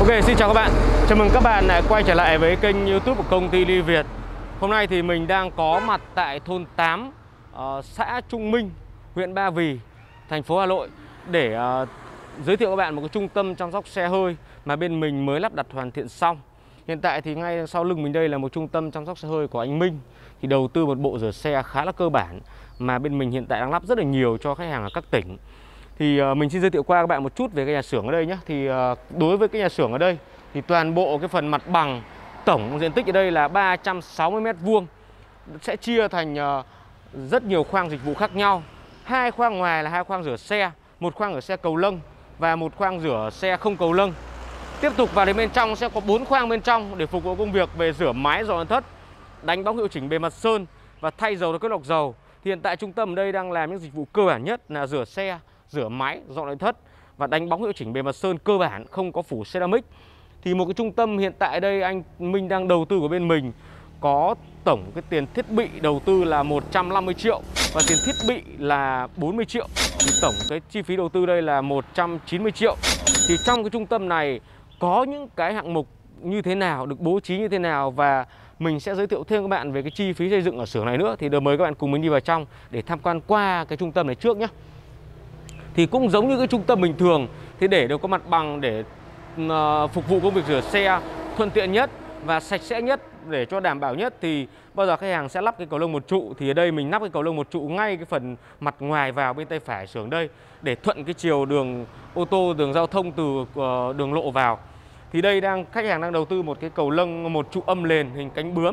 Ok, xin chào các bạn. Chào mừng các bạn lại quay trở lại với kênh YouTube của công ty Ly Việt. Hôm nay thì mình đang có mặt tại thôn 8, xã Trung Minh, huyện Ba Vì, thành phố Hà Nội để giới thiệu các bạn một cái trung tâm chăm sóc xe hơi mà bên mình mới lắp đặt hoàn thiện xong. Hiện tại thì ngay sau lưng mình đây là một trung tâm chăm sóc xe hơi của anh Minh. Thì đầu tư một bộ rửa xe khá là cơ bản mà bên mình hiện tại đang lắp rất là nhiều cho khách hàng ở các tỉnh. Thì mình xin giới thiệu qua các bạn một chút về cái nhà xưởng ở đây nhé. Thì đối với cái nhà xưởng ở đây thì toàn bộ cái phần mặt bằng tổng diện tích ở đây là 360 m², sẽ chia thành rất nhiều khoang dịch vụ khác nhau. Hai khoang ngoài là hai khoang rửa xe, một khoang rửa xe cầu lông và một khoang rửa xe không cầu lông. Tiếp tục vào đến bên trong sẽ có 4 khoang bên trong để phục vụ công việc về rửa máy, dọn nội thất, đánh bóng hiệu chỉnh bề mặt sơn và thay dầu và kết lọc dầu. Thì hiện tại trung tâm ở đây đang làm những dịch vụ cơ bản nhất là rửa xe, rửa máy, dọn nội thất và đánh bóng hiệu chỉnh bề mặt sơn cơ bản, không có phủ ceramic. Thì một cái trung tâm hiện tại đây anh Minh đang đầu tư của bên mình có tổng cái tiền thiết bị đầu tư là 150 triệu và tiền thiết bị là 40 triệu. Thì tổng cái chi phí đầu tư đây là 190 triệu. Thì trong cái trung tâm này có những cái hạng mục như thế nào, được bố trí như thế nào, và mình sẽ giới thiệu thêm các bạn về cái chi phí xây dựng ở xưởng này nữa. Thì mời các bạn cùng mình đi vào trong để tham quan qua cái trung tâm này trước nhé. Thì cũng giống như cái trung tâm bình thường thì để được có mặt bằng để phục vụ công việc rửa xe thuận tiện nhất và sạch sẽ nhất, để cho đảm bảo nhất, thì bao giờ khách hàng sẽ lắp cái cầu lông một trụ. Thì ở đây mình lắp cái cầu lông một trụ ngay cái phần mặt ngoài vào bên tay phải xưởng đây để thuận cái chiều đường ô tô, đường giao thông từ đường lộ vào. Thì đây khách hàng đang đầu tư một cái cầu lông một trụ âm nền hình cánh bướm.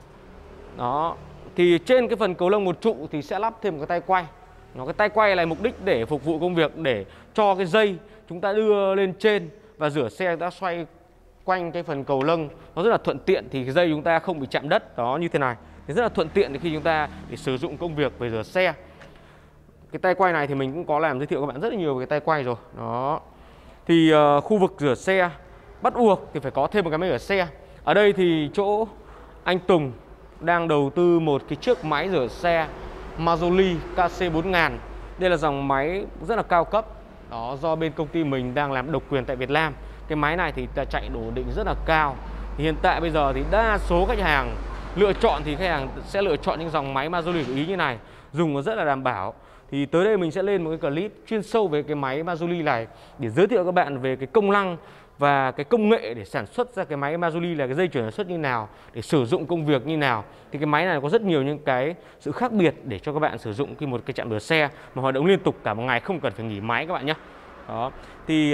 Đó. Thì trên cái phần cầu lông một trụ thì sẽ lắp thêm một cái tay quay. Cái tay quay này mục đích để phục vụ công việc để cho cái dây chúng ta đưa lên trên và rửa xe đã xoay quanh cái phần cầu lông nó rất là thuận tiện, thì cái dây chúng ta không bị chạm đất đó như thế này, thì rất là thuận tiện khi chúng ta để sử dụng công việc về rửa xe. Cái tay quay này thì mình cũng có làm giới thiệu các bạn rất là nhiều về cái tay quay rồi đó. Thì khu vực rửa xe bắt buộc thì phải có thêm một cái máy rửa xe. Ở đây thì chỗ anh Tùng đang đầu tư một cái chiếc máy rửa xe Mazzoli KC4000. Đây là dòng máy rất là cao cấp đó, do bên công ty mình đang làm độc quyền tại Việt Nam. Cái máy này thì chạy đổ định rất là cao. Thì hiện tại bây giờ thì đa số khách hàng lựa chọn thì khách hàng sẽ lựa chọn những dòng máy Mazzoli của Ý như này, dùng nó rất là đảm bảo. Thì tới đây mình sẽ lên một cái clip chuyên sâu về cái máy Mazzoli này để giới thiệu các bạn về cái công năng và cái công nghệ để sản xuất ra cái máy Mazzoli, là cái dây chuyển sản xuất như nào, để sử dụng công việc như nào. Thì cái máy này có rất nhiều những cái sự khác biệt để cho các bạn sử dụng một cái trạm rửa xe mà hoạt động liên tục cả một ngày, không cần phải nghỉ máy các bạn nhé. Đó. Thì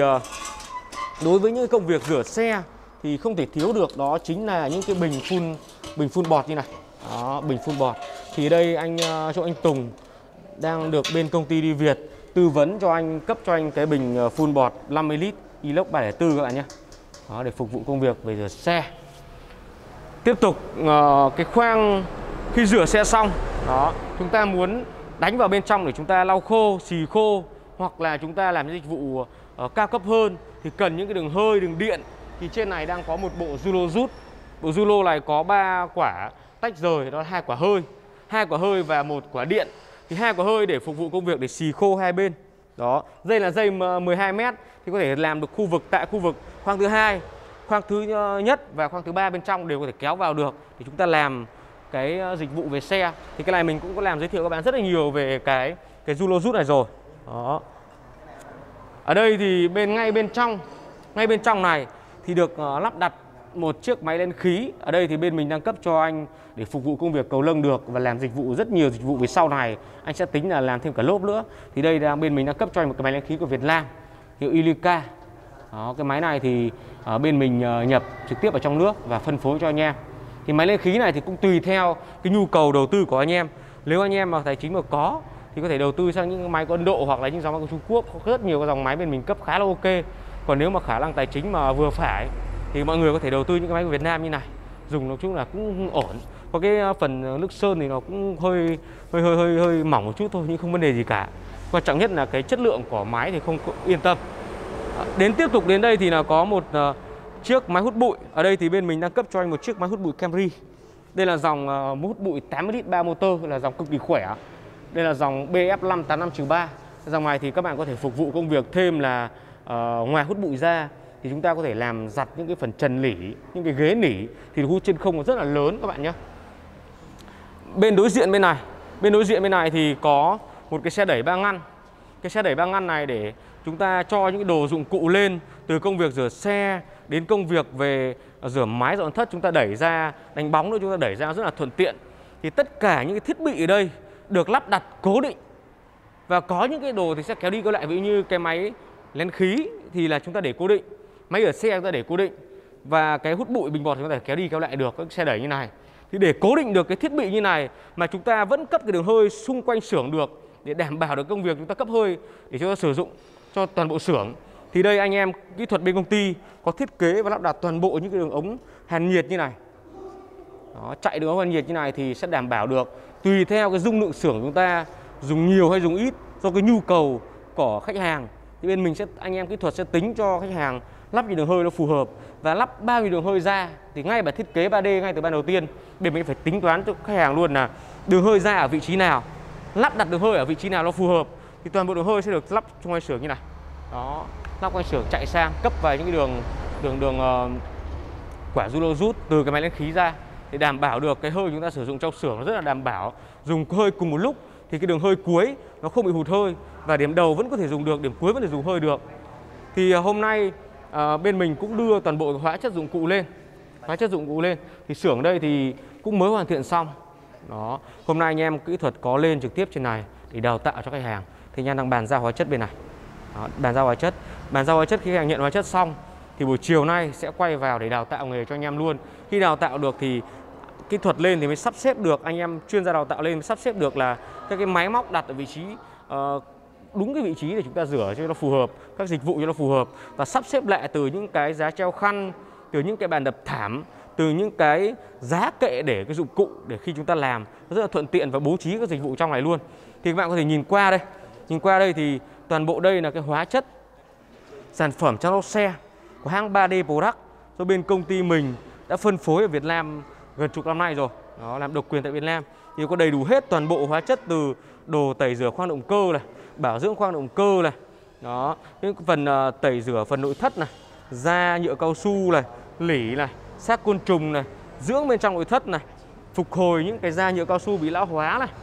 đối với những công việc rửa xe thì không thể thiếu được đó chính là những cái bình phun bọt như này. Đó, bình phun bọt. Thì đây chỗ anh Tùng đang được bên công ty Ly Việt tư vấn cho anh, cấp cho anh cái bình phun bọt 50 lít inox 304 các bạn nhé. Đó, để phục vụ công việc về rửa xe. Tiếp tục cái khoang khi rửa xe xong đó, chúng ta muốn đánh vào bên trong để chúng ta lau khô, xì khô, hoặc là chúng ta làm dịch vụ cao cấp hơn thì cần những cái đường hơi, đường điện. Thì trên này đang có một bộ rulo rút. Bộ rulo này có 3 quả tách rời, đó là 2 quả hơi, 2 quả hơi và 1 quả điện. Thì 2 quả hơi để phục vụ công việc để xì khô hai bên. Đó, dây là dây 12 m thì có thể làm được tại khu vực khoang thứ hai, khoang thứ nhất và khoang thứ ba bên trong đều có thể kéo vào được để chúng ta làm cái dịch vụ về xe. Thì cái này mình cũng có làm giới thiệu các bạn rất là nhiều về cái rulo rút này rồi. Đó. Ở đây thì ngay bên trong này thì được lắp đặt một chiếc máy lên khí. Ở đây thì bên mình đang cấp cho anh để phục vụ công việc cầu lông được và làm dịch vụ rất nhiều dịch vụ về sau này. Anh sẽ tính là làm thêm cả lốp nữa. Thì đây bên mình đang cấp cho anh một cái máy lên khí của Việt Nam hiệu Ilica. Đó, cái máy này thì bên mình nhập trực tiếp ở trong nước và phân phối cho anh em. Thì máy lên khí này thì cũng tùy theo cái nhu cầu đầu tư của anh em. Nếu anh em mà tài chính mà có thì có thể đầu tư sang những máy của Ấn Độ hoặc là những dòng máy của Trung Quốc. Có rất nhiều cái dòng máy bên mình cấp khá là ok. Còn nếu mà khả năng tài chính mà vừa phải thì mọi người có thể đầu tư những cái máy của Việt Nam như này, dùng nói chung là cũng ổn. Có cái phần nước sơn thì nó cũng hơi mỏng một chút thôi, nhưng không vấn đề gì cả. Quan trọng nhất là cái chất lượng của máy thì không yên tâm. Tiếp tục đến đây thì là có một chiếc máy hút bụi. Ở đây thì bên mình đang cấp cho anh một chiếc máy hút bụi Camry. Đây là dòng hút bụi 80 lít 3 motor, là dòng cực kỳ khỏe. Đây là dòng BF585-3. Dòng này thì các bạn có thể phục vụ công việc thêm là ngoài hút bụi ra thì chúng ta có thể làm giặt những cái phần trần nỉ, những cái ghế nỉ thì hút chân không rất là lớn các bạn nhé. Bên đối diện bên này thì có một cái xe đẩy ba ngăn. Cái xe đẩy ba ngăn này để chúng ta cho những cái đồ dụng cụ lên, từ công việc rửa xe đến công việc về rửa mái dọn thất, chúng ta đẩy ra, đánh bóng nữa chúng ta đẩy ra rất là thuận tiện. Thì tất cả những cái thiết bị ở đây được lắp đặt cố định, và có những cái đồ thì sẽ kéo đi kéo lại, ví dụ như cái máy lén khí thì là chúng ta để cố định, máy rửa xe chúng ta để cố định, và cái hút bụi bình bọt chúng ta kéo đi kéo lại được các xe đẩy như này. Thì để cố định được cái thiết bị như này mà chúng ta vẫn cấp cái đường hơi xung quanh xưởng được, để đảm bảo được công việc chúng ta cấp hơi để chúng ta sử dụng cho toàn bộ xưởng, thì đây anh em kỹ thuật bên công ty có thiết kế và lắp đặt toàn bộ những cái đường ống hàn nhiệt như này. Đó, chạy đường ống hàn nhiệt như này thì sẽ đảm bảo được tùy theo cái dung lượng xưởng chúng ta dùng nhiều hay dùng ít, do cái nhu cầu của khách hàng thì bên mình anh em kỹ thuật sẽ tính cho khách hàng lắp những đường hơi nó phù hợp, và lắp bao nhiêu đường hơi ra thì ngay bản thiết kế 3D ngay từ ban đầu tiên bên mình phải tính toán cho khách hàng luôn là đường hơi ra ở vị trí nào, lắp đặt đường hơi ở vị trí nào nó phù hợp, thì toàn bộ đường hơi sẽ được lắp trong ngoài xưởng như này. Đó, lắp ngoài xưởng chạy sang cấp vào những cái đường quả rulo rút từ cái máy lên khí ra, để đảm bảo được cái hơi chúng ta sử dụng trong xưởng nó rất là đảm bảo, dùng hơi cùng một lúc thì cái đường hơi cuối nó không bị hụt hơi, và điểm đầu vẫn có thể dùng được, điểm cuối vẫn thể dùng hơi được. Thì hôm nay bên mình cũng đưa toàn bộ hóa chất dụng cụ lên. Thì xưởng đây thì cũng mới hoàn thiện xong. Đó, hôm nay anh em kỹ thuật có lên trực tiếp trên này để đào tạo cho khách hàng. Thì anh em đang bàn giao hóa chất bên này. Đó, bàn giao hóa chất khi khách hàng nhận hóa chất xong thì buổi chiều nay sẽ quay vào để đào tạo nghề cho anh em luôn. Khi đào tạo được thì kỹ thuật lên thì mới sắp xếp được, anh em chuyên gia đào tạo lên mới sắp xếp được là các cái máy móc đặt ở vị trí đúng cái vị trí để chúng ta rửa cho nó phù hợp, các dịch vụ cho nó phù hợp, và sắp xếp lại từ những cái giá treo khăn, từ những cái bàn đập thảm, từ những cái giá kệ để cái dụng cụ để khi chúng ta làm nó rất là thuận tiện, và bố trí các dịch vụ trong này luôn. Thì các bạn có thể nhìn qua đây thì toàn bộ đây là cái hóa chất sản phẩm chăm sóc xe của hãng 3D Product do bên công ty mình đã phân phối ở Việt Nam gần chục năm nay rồi. Đó, làm độc quyền tại Việt Nam. Thì có đầy đủ hết toàn bộ hóa chất, từ đồ tẩy rửa khoang động cơ này, bảo dưỡng khoang động cơ này. Đó, những phần tẩy rửa phần nội thất này, da nhựa cao su này, lỉ này, xác côn trùng này, dưỡng bên trong nội thất này, phục hồi những cái da nhựa cao su bị lão hóa này.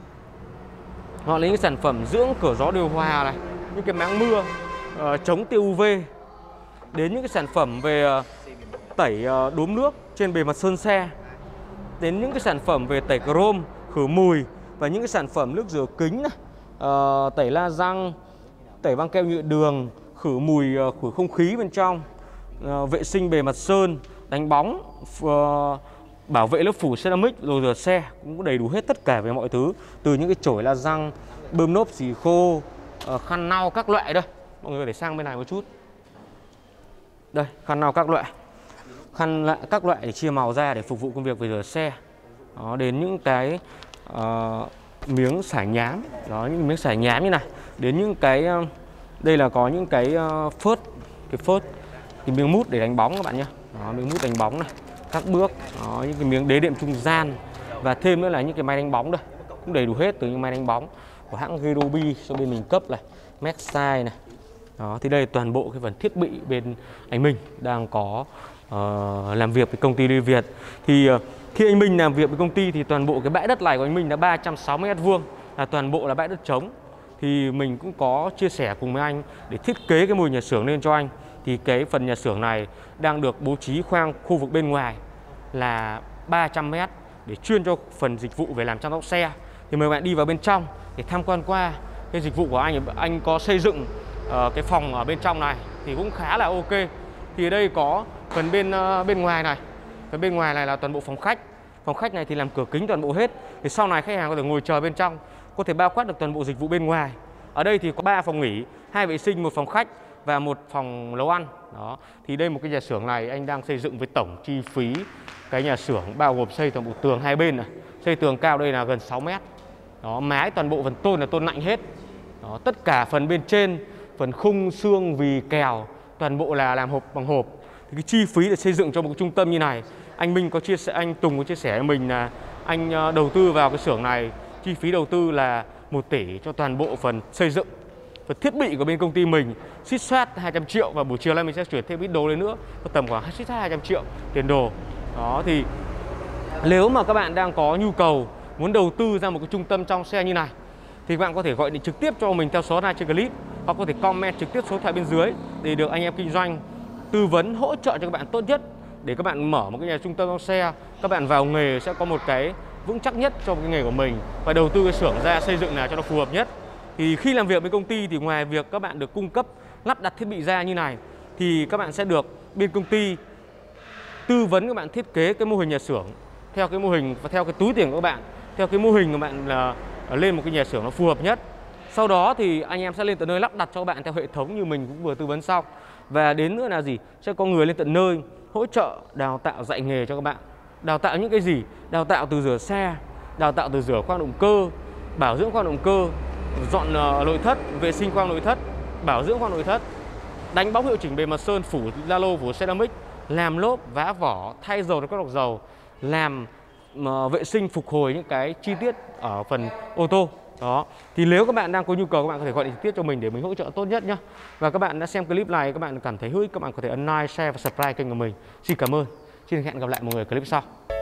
Họ lấy những sản phẩm dưỡng cửa gió điều hòa này, những cái máng mưa chống tia UV, đến những cái sản phẩm về tẩy đốm nước trên bề mặt sơn xe, đến những cái sản phẩm về tẩy chrome, khử mùi, và những cái sản phẩm nước rửa kính này, tẩy la răng, tẩy băng keo nhựa đường, khử mùi, khử không khí bên trong, vệ sinh bề mặt sơn, đánh bóng, bảo vệ lớp phủ ceramic, rồi rửa xe, cũng có đầy đủ hết tất cả về mọi thứ, từ những cái chổi la răng, bơm nốp xì khô, khăn lau các loại. Đây mọi người để sang bên này một chút. Đây, khăn lau các loại, các loại để chia màu ra để phục vụ công việc về rửa xe. Đó, đến những cái miếng xả nhám, đó, những miếng xả nhám như này, đến những cái đây là có những cái phớt, cái miếng mút để đánh bóng các bạn nhé. Đó, miếng mút đánh bóng này, các bước, đó, những cái miếng đế đệm trung gian, và thêm nữa là những cái máy đánh bóng đây, cũng đầy đủ hết, từ những máy đánh bóng của hãng Gerobi cho bên mình cấp này, Maxside này. Đó, thì đây toàn bộ cái phần thiết bị bên anh Minh đang có làm việc với công ty Ly Việt. Thì khi anh Minh làm việc với công ty thì toàn bộ cái bãi đất này của anh Minh là 360 m², là toàn bộ là bãi đất trống. Thì mình cũng có chia sẻ cùng với anh để thiết kế cái mô hình nhà xưởng lên cho anh. Thì cái phần nhà xưởng này đang được bố trí khoang khu vực bên ngoài là 300 m để chuyên cho phần dịch vụ về làm chăm sóc xe. Thì mời bạn đi vào bên trong để tham quan qua cái dịch vụ của anh. Anh có xây dựng cái phòng ở bên trong này thì cũng khá là ok. Thì ở đây có phần bên ngoài này, phần bên ngoài này là toàn bộ phòng khách. Phòng khách này thì làm cửa kính toàn bộ hết. Thì sau này khách hàng có thể ngồi chờ bên trong, có thể bao quát được toàn bộ dịch vụ bên ngoài. Ở đây thì có 3 phòng nghỉ, 2 vệ sinh, 1 phòng khách và 1 phòng nấu ăn. Đó. Thì đây một cái nhà xưởng này anh đang xây dựng với tổng chi phí cái nhà xưởng bao gồm xây toàn bộ tường hai bên này, xây tường cao đây là gần 6 m. Đó, mái toàn bộ phần tôn là tôn lạnh hết. Đó, tất cả phần bên trên, phần khung xương vì kèo toàn bộ là làm hộp bằng hộp. Thì cái chi phí để xây dựng cho một cái trung tâm như này, anh Minh có chia sẻ, anh Tùng có chia sẻ với mình là anh đầu tư vào cái xưởng này, chi phí đầu tư là 1 tỷ cho toàn bộ phần xây dựng. Và thiết bị của bên công ty mình suýt soát 200 triệu, và buổi chiều nay mình sẽ chuyển thêm ít đồ lên nữa, tầm khoảng suýt soát 200 triệu tiền đồ. Đó thì nếu mà các bạn đang có nhu cầu muốn đầu tư ra một cái trung tâm trong xe như này thì các bạn có thể gọi điện trực tiếp cho mình theo số hotline trên clip, hoặc có thể comment trực tiếp số điện thoại bên dưới để được anh em kinh doanh tư vấn hỗ trợ cho các bạn tốt nhất, để các bạn mở một cái nhà trung tâm trong xe, các bạn vào nghề sẽ có một cái vững chắc nhất cho cái nghề của mình, và đầu tư cái xưởng ra xây dựng nào cho nó phù hợp nhất. Thì khi làm việc với công ty thì ngoài việc các bạn được cung cấp lắp đặt thiết bị ra như này thì các bạn sẽ được bên công ty tư vấn các bạn thiết kế cái mô hình nhà xưởng theo cái mô hình và theo cái túi tiền của các bạn, theo cái mô hình của bạn là lên một cái nhà xưởng nó phù hợp nhất. Sau đó thì anh em sẽ lên tận nơi lắp đặt cho các bạn theo hệ thống như mình cũng vừa tư vấn xong. Và đến nữa là gì? Sẽ có người lên tận nơi hỗ trợ đào tạo dạy nghề cho các bạn. Đào tạo những cái gì? Đào tạo từ rửa xe, đào tạo từ rửa khoang động cơ, bảo dưỡng khoang động cơ, dọn nội thất, vệ sinh khoang nội thất, bảo dưỡng khoang nội thất, đánh bóng hiệu chỉnh bề mặt sơn, phủ la lô, phủ ceramic, làm lốp, vá vỏ, thay dầu các lọc dầu, làm vệ sinh phục hồi những cái chi tiết ở phần ô tô. Đó. Thì nếu các bạn đang có nhu cầu, các bạn có thể gọi điện trực tiếp cho mình để mình hỗ trợ tốt nhất nhé. Và các bạn đã xem clip này, các bạn cảm thấy hữu ích, các bạn có thể ấn like, share và subscribe kênh của mình. Xin cảm ơn. Xin hẹn gặp lại mọi người clip sau.